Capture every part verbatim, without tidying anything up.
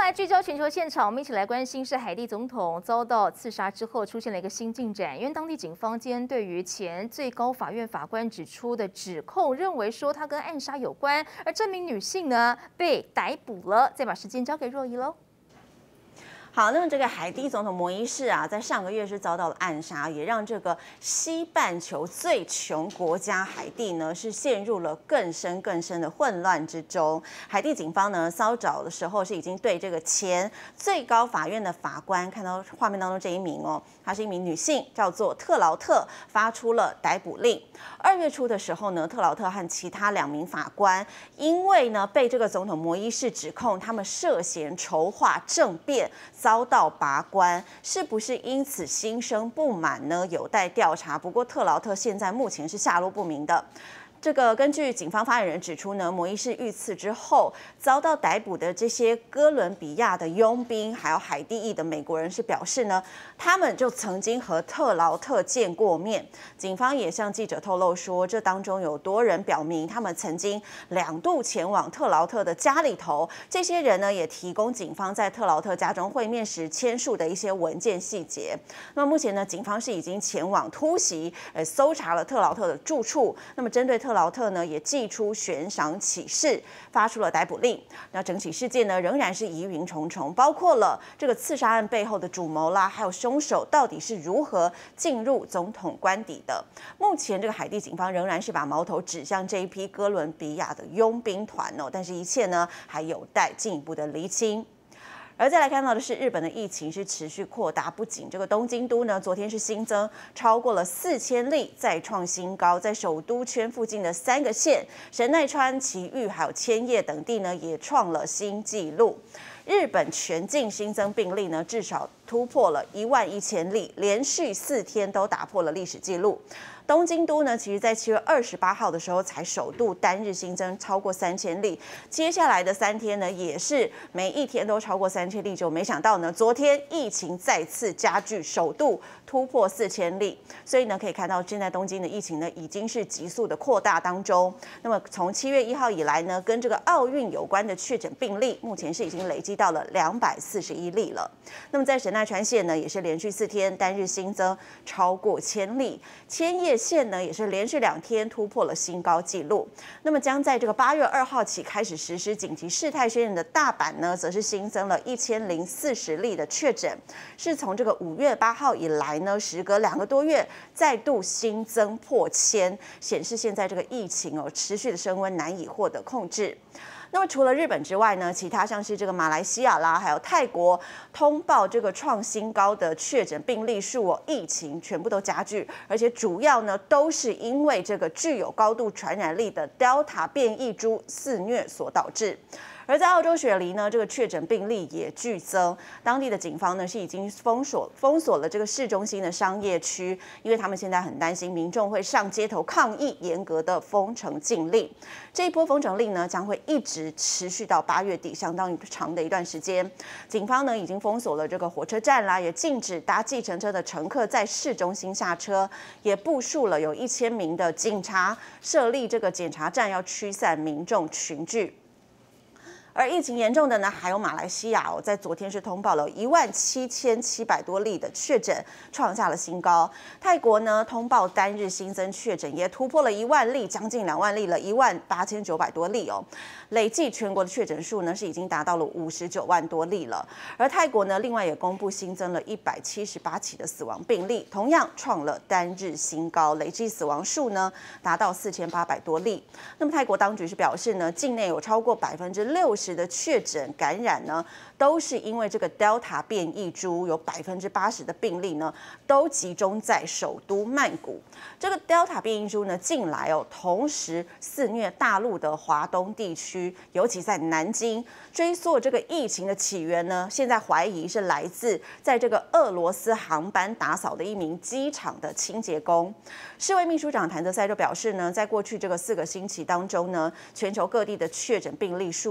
来聚焦全球现场，我们一起来关心是海地总统遭到刺杀之后出现了一个新进展，因为当地警方今天对于前最高法院法官指出的指控，认为说他跟暗杀有关，而这名女性呢被逮捕了。再把时间交给若仪喽。 好，那么这个海地总统摩伊士啊，在上个月是遭到了暗杀，也让这个西半球最穷国家海地呢是陷入了更深更深的混乱之中。海地警方呢稍早的时候是已经对这个前最高法院的法官，看到画面当中这一名哦，她是一名女性，叫做特劳特，发出了逮捕令。二月初的时候呢，特劳特和其他两名法官，因为呢被这个总统摩伊士指控他们涉嫌筹划政变。 遭到拔关，是不是因此心生不满呢？有待调查。不过特劳特现在目前是下落不明的。 这个根据警方发言人指出呢，摩伊士遇刺之后遭到逮捕的这些哥伦比亚的佣兵，还有海地裔的美国人是表示呢，他们就曾经和特劳特见过面。警方也向记者透露说，这当中有多人表明他们曾经两度前往特劳特的家里头。这些人呢，也提供警方在特劳特家中会面时签署的一些文件细节。那么目前呢，警方是已经前往突袭，呃，搜查了特劳特的住处。那么针对特劳特呢也寄出悬赏启事，发出了逮捕令。那整起事件呢仍然是疑云重重，包括了这个刺杀案背后的主谋啦，还有凶手到底是如何进入总统官邸的。目前这个海地警方仍然是把矛头指向这一批哥伦比亚的佣兵团哦，但是一切呢还有待进一步的厘清。 而再来看到的是，日本的疫情是持续扩大，不仅这个东京都呢，昨天是新增超过了四千例，再创新高。在首都圈附近的三个县，神奈川、埼玉还有千叶等地呢，也创了新纪录。日本全境新增病例呢，至少突破了一万一千例，连续四天都打破了历史纪录。 东京都呢，其实在七月二十八号的时候才首度单日新增超过三千例，接下来的三天呢，也是每一天都超过三千例，就没想到呢，昨天疫情再次加剧，首度突破四千例，所以呢，可以看到现在东京的疫情呢，已经是急速的扩大当中。那么从七月一号以来呢，跟这个奥运有关的确诊病例，目前是已经累积到了两百四十一例了。那么在神奈川县呢，也是连续四天单日新增超过千例，千叶 县呢也是连续两天突破了新高纪录。那么将在这个八月二号起开始实施紧急事态宣言的大阪呢，则是新增了一千零四十例的确诊，是从这个五月八号以来呢，时隔两个多月再度新增破千，显示现在这个疫情哦持续的升温，难以获得控制。 那么除了日本之外呢，其他像是这个马来西亚啦，还有泰国通报这个创新高的确诊病例数哦，疫情全部都加剧，而且主要呢都是因为这个具有高度传染力的 Delta 变异株肆虐所导致。 而在澳洲雪梨呢，这个确诊病例也剧增，当地的警方呢是已经封锁封锁了这个市中心的商业区，因为他们现在很担心民众会上街头抗议严格的封城禁令。这一波封城令呢将会一直持续到八月底，相当于长的一段时间。警方呢已经封锁了这个火车站啦，也禁止搭计程车的乘客在市中心下车，也部署了有一千名的警察设立这个检查站，要驱散民众群聚。 而疫情严重的呢，还有马来西亚哦，在昨天是通报了一万七千七百多例的确诊，创下了新高。泰国呢，通报单日新增确诊也突破了一万例，将近两万例了，一万八千九百多例哦。累计全国的确诊数呢，是已经达到了五十九万多例了。而泰国呢，另外也公布新增了一百七十八起的死亡病例，同样创了单日新高，累计死亡数呢达到四千八百多例。那么泰国当局是表示呢，境内有超过百分之六十 的确诊感染呢，都是因为这个 Delta 变异株，有百分之八十的病例呢，都集中在首都曼谷。这个 Delta 变异株呢，近来哦，同时肆虐大陆的华东地区，尤其在南京。追溯这个疫情的起源呢，现在怀疑是来自在这个俄罗斯航班打扫的一名机场的清洁工。世卫秘书长谭德赛就表示呢，在过去这个四个星期当中呢，全球各地的确诊病例数哦增加。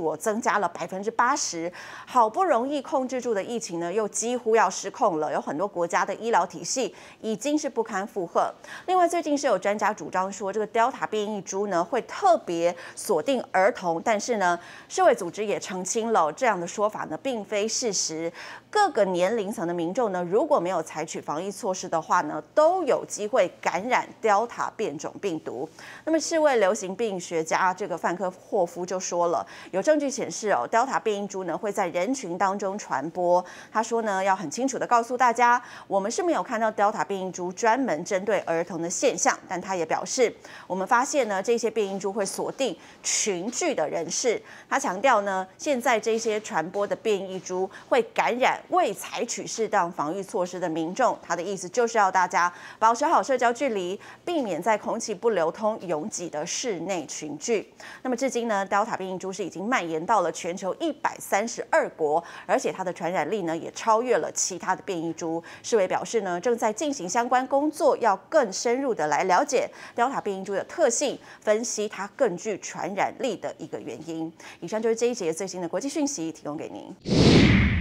加了百分之八十，好不容易控制住的疫情呢，又几乎要失控了。有很多国家的医疗体系已经是不堪负荷。另外，最近是有专家主张说，这个 Delta 变异株呢会特别锁定儿童，但是呢，世卫组织也澄清了这样的说法呢，并非事实。各个年龄层的民众呢，如果没有采取防疫措施的话呢，都有机会感染 Delta 变种病毒。那么，世卫流行病学家这个范科霍夫就说了，有证据显示哦 ，Delta 变异株呢会在人群当中传播。他说呢，要很清楚的告诉大家，我们是没有看到 Delta 变异株专门针对儿童的现象，但他也表示，我们发现呢，这些变异株会锁定群聚的人士。他强调呢，现在这些传播的变异株会感染未采取适当防御措施的民众。他的意思就是要大家保持好社交距离，避免在空气不流通、拥挤的室内群聚。那么至今呢 ，Delta 变异株是已经蔓延到了全球一百三十二国，而且它的传染力呢也超越了其他的变异株。世卫表示呢，正在进行相关工作，要更深入的来了解 Delta 变异株的特性，分析它更具传染力的一个原因。以上就是这一节最新的国际讯息，提供给您。